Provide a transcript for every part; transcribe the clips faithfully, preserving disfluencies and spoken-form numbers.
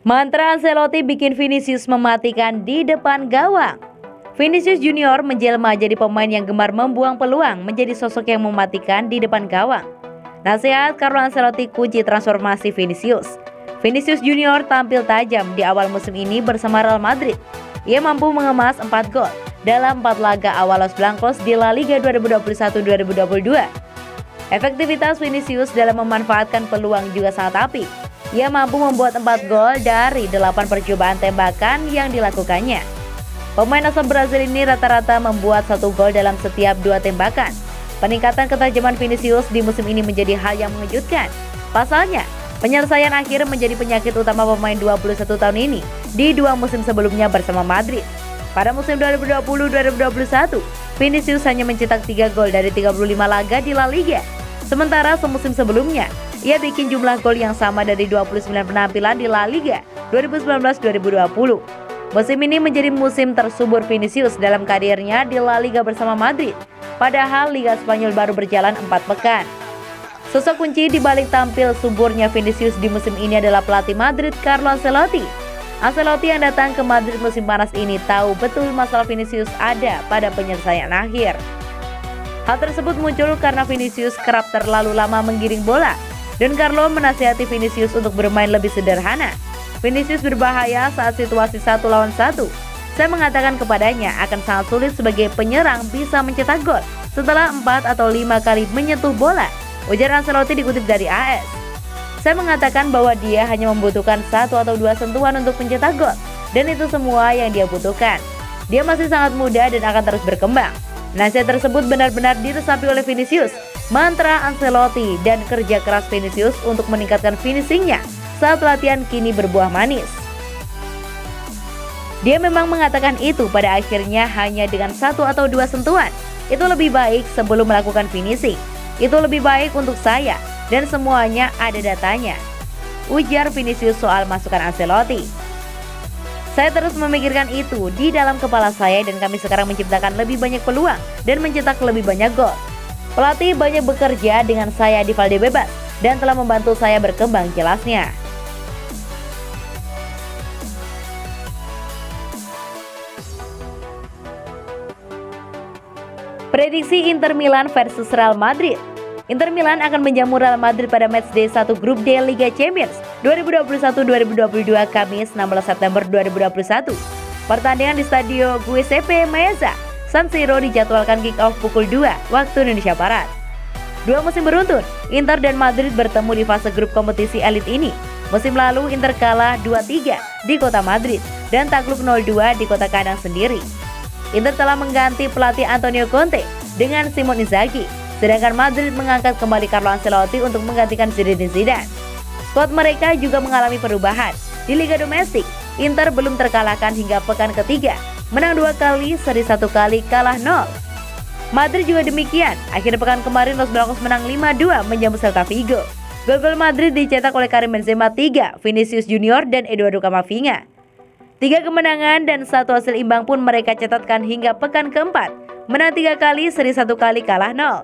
Mantra Ancelotti bikin Vinicius mematikan di depan gawang. Vinicius Junior menjelma jadi pemain yang gemar membuang peluang, menjadi sosok yang mematikan di depan gawang. Nasihat Carlo Ancelotti kunci transformasi Vinicius. Vinicius Junior tampil tajam di awal musim ini bersama Real Madrid. Ia mampu mengemas empat gol dalam empat laga awal Los Blancos di La Liga dua ribu dua puluh satu dua ribu dua puluh dua. Efektivitas Vinicius dalam memanfaatkan peluang juga sangat apik. Ia mampu membuat empat gol dari delapan percobaan tembakan yang dilakukannya. Pemain asal Brasil ini rata-rata membuat satu gol dalam setiap dua tembakan. Peningkatan ketajaman Vinicius di musim ini menjadi hal yang mengejutkan. Pasalnya, penyelesaian akhir menjadi penyakit utama pemain dua puluh satu tahun ini di dua musim sebelumnya bersama Madrid. Pada musim dua ribu dua puluh dua ribu dua puluh satu, Vinicius hanya mencetak tiga gol dari tiga puluh lima laga di La Liga. Sementara semusim sebelumnya, ia bikin jumlah gol yang sama dari dua puluh sembilan penampilan di La Liga dua ribu sembilan belas dua ribu dua puluh. Musim ini menjadi musim tersubur Vinicius dalam karirnya di La Liga bersama Madrid. Padahal Liga Spanyol baru berjalan empat pekan. Sosok kunci di balik tampil suburnya Vinicius di musim ini adalah pelatih Madrid Carlo Ancelotti. Ancelotti yang datang ke Madrid musim panas ini tahu betul masalah Vinicius ada pada penyelesaian akhir. Hal tersebut muncul karena Vinicius kerap terlalu lama menggiring bola, dan Carlo menasihati Vinicius untuk bermain lebih sederhana. Vinicius berbahaya saat situasi satu lawan satu. Saya mengatakan kepadanya akan sangat sulit sebagai penyerang bisa mencetak gol setelah empat atau lima kali menyentuh bola, ujar Ancelotti dikutip dari A S. Saya mengatakan bahwa dia hanya membutuhkan satu atau dua sentuhan untuk mencetak gol, dan itu semua yang dia butuhkan. Dia masih sangat muda dan akan terus berkembang. Nasihat tersebut benar-benar diresapi oleh Vinicius. Mantra Ancelotti dan kerja keras Vinicius untuk meningkatkan finishingnya saat latihan kini berbuah manis. Dia memang mengatakan itu pada akhirnya hanya dengan satu atau dua sentuhan. Itu lebih baik sebelum melakukan finishing. Itu lebih baik untuk saya dan semuanya ada datanya, ujar Vinicius soal masukan Ancelotti. Saya terus memikirkan itu di dalam kepala saya dan kami sekarang menciptakan lebih banyak peluang dan mencetak lebih banyak gol. Pelatih banyak bekerja dengan saya di Valdebebas dan telah membantu saya berkembang, jelasnya. Prediksi Inter Milan versus Real Madrid. Inter Milan akan menjamu Real Madrid pada matchday satu grup D Liga Champions dua ribu dua puluh satu dua ribu dua puluh dua Kamis enam belas September dua ribu dua puluh satu. Pertandingan di Stadio Giuseppe Meazza, San Siro dijadwalkan kick-off pukul dua waktu Indonesia Barat. Dua musim beruntun, Inter dan Madrid bertemu di fase grup kompetisi elit ini. Musim lalu Inter kalah dua tiga di kota Madrid dan takluk nol dua di kota kandang sendiri. Inter telah mengganti pelatih Antonio Conte dengan Simone Inzaghi, sedangkan Madrid mengangkat kembali Carlo Ancelotti untuk menggantikan Zinedine Zidane. Skuad mereka juga mengalami perubahan. Di Liga Domestik, Inter belum terkalahkan hingga pekan ketiga, menang dua kali, seri satu kali, kalah nol. Madrid juga demikian. Akhir pekan kemarin Los Blancos menang lima dua menjamu Celta Vigo. Gol-gol Madrid dicetak oleh Karim Benzema tiga, Vinicius Junior dan Eduardo Camavinga. Tiga kemenangan dan satu hasil imbang pun mereka catatkan hingga pekan keempat, menang tiga kali, seri satu kali, kalah nol.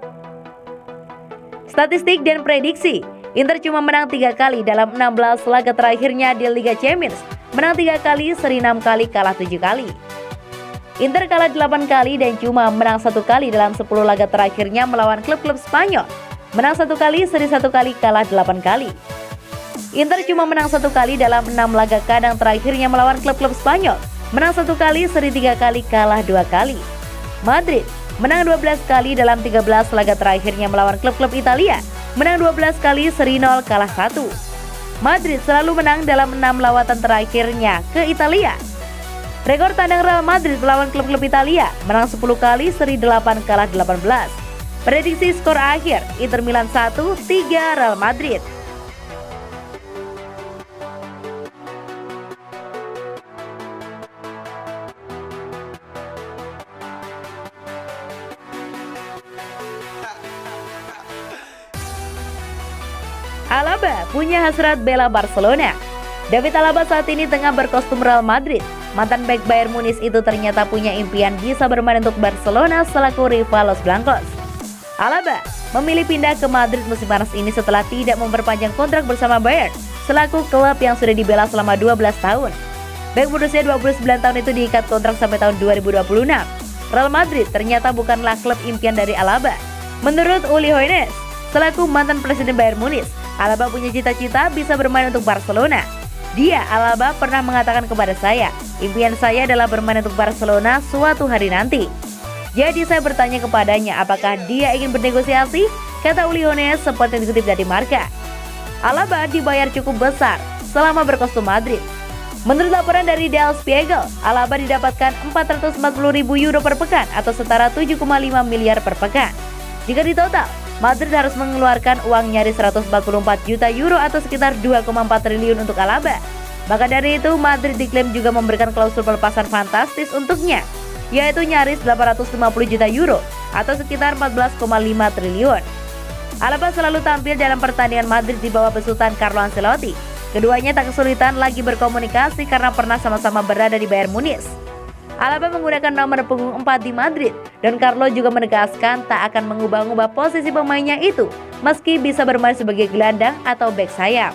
Statistik dan prediksi. Inter cuma menang tiga kali dalam enam belas laga terakhirnya di Liga Champions, menang tiga kali, seri enam kali, kalah tujuh kali. Inter kalah delapan kali dan cuma menang satu kali dalam sepuluh laga terakhirnya melawan klub-klub Spanyol, menang satu kali, seri satu kali, kalah delapan kali. Inter cuma menang satu kali dalam enam laga kandang terakhirnya melawan klub-klub Spanyol, menang satu kali, seri tiga kali, kalah dua kali. Madrid menang dua belas kali dalam tiga belas laga terakhirnya melawan klub-klub Italia, menang dua belas kali, seri nol, kalah satu. Madrid selalu menang dalam enam lawatan terakhirnya ke Italia. Rekor tandang Real Madrid melawan klub-klub Italia, menang sepuluh kali, seri delapan, kalah delapan belas. Prediksi skor akhir, Inter Milan satu tiga Real Madrid. Alaba punya hasrat bela Barcelona. David Alaba saat ini tengah berkostum Real Madrid. Mantan bek Bayern Munich itu ternyata punya impian bisa bermain untuk Barcelona selaku rival Los Blancos. Alaba memilih pindah ke Madrid musim panas ini setelah tidak memperpanjang kontrak bersama Bayern selaku klub yang sudah dibela selama dua belas tahun. Bek berusia dua puluh sembilan tahun itu diikat kontrak sampai tahun dua ribu dua puluh enam. Real Madrid ternyata bukanlah klub impian dari Alaba. Menurut Uli Hoeneß, selaku mantan presiden Bayern Munich, Alaba punya cita-cita bisa bermain untuk Barcelona. Dia, Alaba, pernah mengatakan kepada saya, impian saya adalah bermain untuk Barcelona suatu hari nanti. Jadi saya bertanya kepadanya apakah dia ingin bernegosiasi, kata Uli Hoeneß seperti dikutip dari Marca. Alaba dibayar cukup besar selama berkostum Madrid. Menurut laporan dari Der Spiegel, Alaba didapatkan empat ratus empat puluh ribu euro per pekan atau setara tujuh koma lima miliar per pekan. Jika ditotal, Madrid harus mengeluarkan uang nyaris seratus empat puluh empat juta euro atau sekitar dua koma empat triliun untuk Alaba. Maka dari itu, Madrid diklaim juga memberikan klausul pelepasan fantastis untuknya, yaitu nyaris delapan ratus lima puluh juta euro atau sekitar empat belas koma lima triliun. Alaba selalu tampil dalam pertandingan Madrid di bawah besutan Carlo Ancelotti. Keduanya tak kesulitan lagi berkomunikasi karena pernah sama-sama berada di Bayern Munich. Alaba menggunakan nomor punggung empat di Madrid dan Carlo juga menegaskan tak akan mengubah-ubah posisi pemainnya itu meski bisa bermain sebagai gelandang atau bek sayap.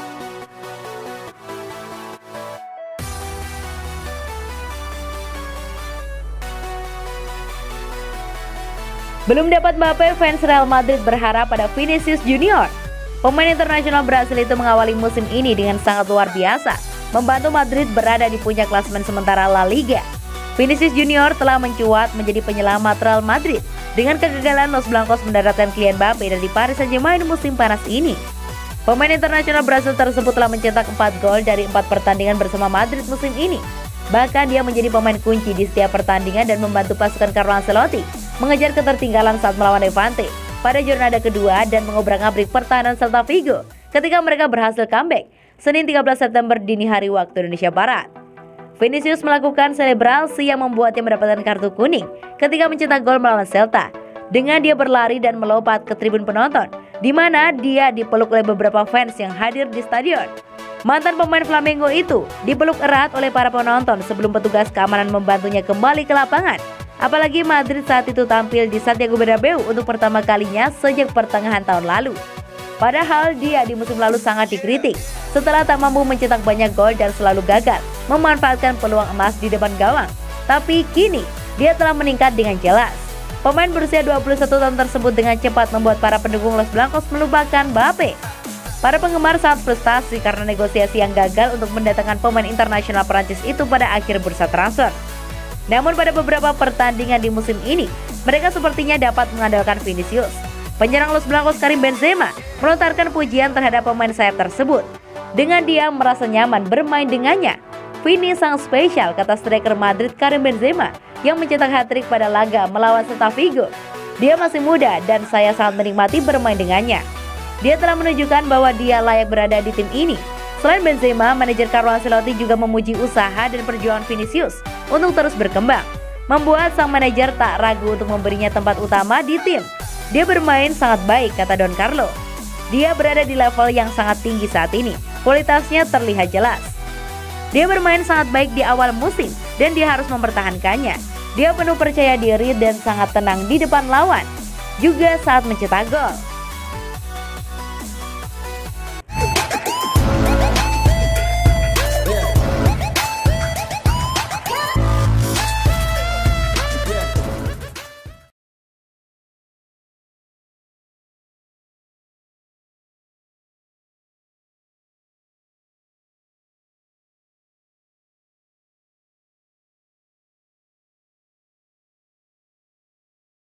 Belum dapat Mbappe, fans Real Madrid berharap pada Vinicius Junior. Pemain internasional Brasil itu mengawali musim ini dengan sangat luar biasa, membantu Madrid berada di puncak klasemen sementara La Liga. Vinicius Junior telah mencuat menjadi penyelamat Real Madrid dengan kegagalan Los Blancos mendaratkan Kylian Mbappe dari Paris Saint-Germain musim panas ini. Pemain internasional Brasil tersebut telah mencetak empat gol dari empat pertandingan bersama Madrid musim ini. Bahkan dia menjadi pemain kunci di setiap pertandingan dan membantu pasukan Carlo Ancelotti mengejar ketertinggalan saat melawan Levante pada jornada kedua dan mengobrak-abrik pertahanan Celta Vigo ketika mereka berhasil comeback Senin tiga belas September dini hari waktu Indonesia Barat. Vinicius melakukan selebrasi yang membuatnya mendapatkan kartu kuning ketika mencetak gol melawan Celta dengan dia berlari dan melompat ke tribun penonton, di mana dia dipeluk oleh beberapa fans yang hadir di stadion. Mantan pemain Flamengo itu dipeluk erat oleh para penonton sebelum petugas keamanan membantunya kembali ke lapangan. Apalagi Madrid saat itu tampil di Santiago Bernabeu untuk pertama kalinya sejak pertengahan tahun lalu. Padahal dia di musim lalu sangat dikritik setelah tak mampu mencetak banyak gol dan selalu gagal memanfaatkan peluang emas di depan gawang. Tapi kini dia telah meningkat dengan jelas. Pemain berusia dua puluh satu tahun tersebut dengan cepat membuat para pendukung Los Blancos melupakan Mbappe. Para penggemar sangat frustasi karena negosiasi yang gagal untuk mendatangkan pemain internasional Prancis itu pada akhir bursa transfer. Namun pada beberapa pertandingan di musim ini, mereka sepertinya dapat mengandalkan Vinicius. Penyerang Los Blancos Karim Benzema melontarkan pujian terhadap pemain sayap tersebut. Dengan dia merasa nyaman bermain dengannya. Vini sang spesial, kata striker Madrid Karim Benzema yang mencetak hat-trick pada laga melawan Celta Vigo. Dia masih muda dan saya sangat menikmati bermain dengannya. Dia telah menunjukkan bahwa dia layak berada di tim ini. Selain Benzema, manajer Carlo Ancelotti juga memuji usaha dan perjuangan Vinicius untuk terus berkembang, membuat sang manajer tak ragu untuk memberinya tempat utama di tim. Dia bermain sangat baik, kata Don Carlo. Dia berada di level yang sangat tinggi saat ini, kualitasnya terlihat jelas. Dia bermain sangat baik di awal musim dan dia harus mempertahankannya. Dia penuh percaya diri dan sangat tenang di depan lawan, juga saat mencetak gol.